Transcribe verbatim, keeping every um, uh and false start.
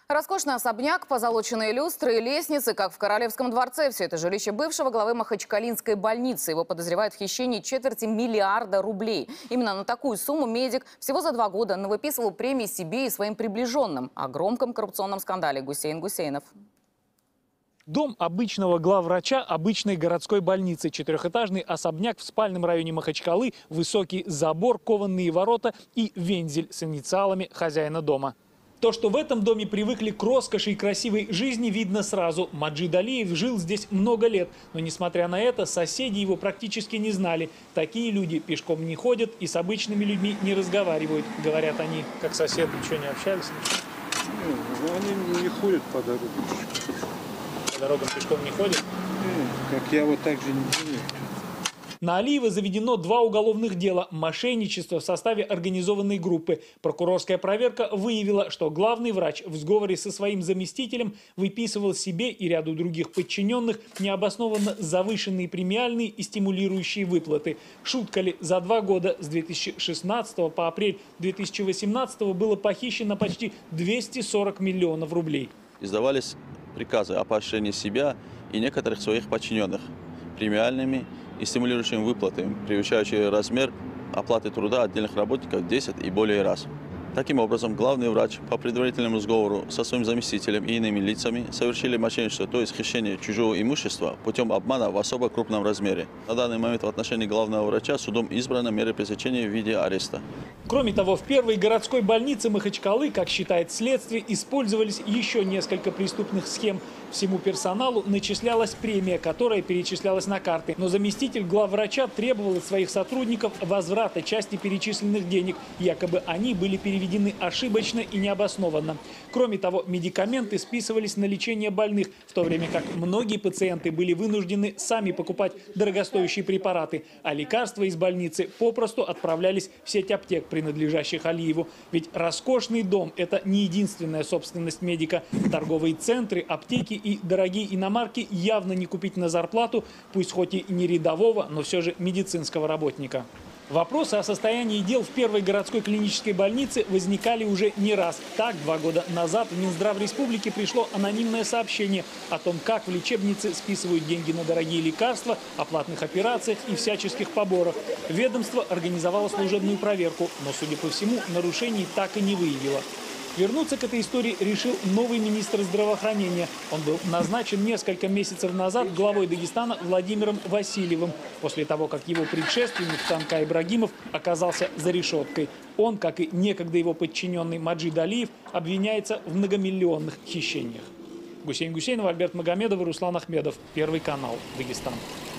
Роскошный особняк, позолоченные люстры и лестницы, как в Королевском дворце. Все это жилище бывшего главы Махачкалинской больницы. Его подозревают в хищении четверти миллиарда рублей. Именно на такую сумму медик всего за два года навыписывал премии себе и своим приближенным. О громком коррупционном скандале Гусейн Гусейнов. Дом обычного главврача обычной городской больницы. Четырехэтажный особняк в спальном районе Махачкалы, высокий забор, кованные ворота и вензель с инициалами хозяина дома. То, что в этом доме привыкли к роскоши и красивой жизни, видно сразу. Маджид Алиев жил здесь много лет, но, несмотря на это, соседи его практически не знали. Такие люди пешком не ходят и с обычными людьми не разговаривают, говорят они. Как соседи, ничего не общались? Ну, они не ходят по дорогам. По дорогам пешком не ходят? Как я вот так же не делаю. На Алиева заведено два уголовных дела – мошенничество в составе организованной группы. Прокурорская проверка выявила, что главный врач в сговоре со своим заместителем выписывал себе и ряду других подчиненных необоснованно завышенные премиальные и стимулирующие выплаты. Шутка ли, за два года с две тысячи шестнадцатого по апрель две тысячи восемнадцатого было похищено почти двести сорок миллионов рублей. Издавались приказы о поощрении себя и некоторых своих подчиненных премиальными и стимулирующими выплатами, превышающие размер оплаты труда отдельных работников в десять и более раз. Таким образом, главный врач по предварительному сговору со своим заместителем и иными лицами совершили мошенничество, то есть хищение чужого имущества путем обмана в особо крупном размере. На данный момент в отношении главного врача судом избрана мера пресечения в виде ареста. Кроме того, в первой городской больнице Махачкалы, как считает следствие, использовались еще несколько преступных схем. Всему персоналу начислялась премия, которая перечислялась на карты. Но заместитель главврача требовал от своих сотрудников возврата части перечисленных денег. Якобы они были переведены ошибочно и необоснованно. Кроме того, медикаменты списывались на лечение больных, в то время как многие пациенты были вынуждены сами покупать дорогостоящие препараты, а лекарства из больницы попросту отправлялись в сеть аптек, принадлежащих Алиеву. Ведь роскошный дом – это не единственная собственность медика. Торговые центры, аптеки и дорогие иномарки явно не купить на зарплату, пусть хоть и не рядового, но все же медицинского работника. Вопросы о состоянии дел в первой городской клинической больнице возникали уже не раз. Так, два года назад в Минздрав республики пришло анонимное сообщение о том, как в лечебнице списывают деньги на дорогие лекарства, о платных операциях и всяческих поборах. Ведомство организовало служебную проверку, но, судя по всему, нарушений так и не выявило. Вернуться к этой истории решил новый министр здравоохранения. Он был назначен несколько месяцев назад главой Дагестана Владимиром Васильевым, после того, как его предшественник Танка Ибрагимов оказался за решеткой. Он, как и некогда его подчиненный Маджид Алиев, обвиняется в многомиллионных хищениях. Гусейн Гусейнов, Альберт Магомедов и Руслан Ахмедов. Первый канал. Дагестан.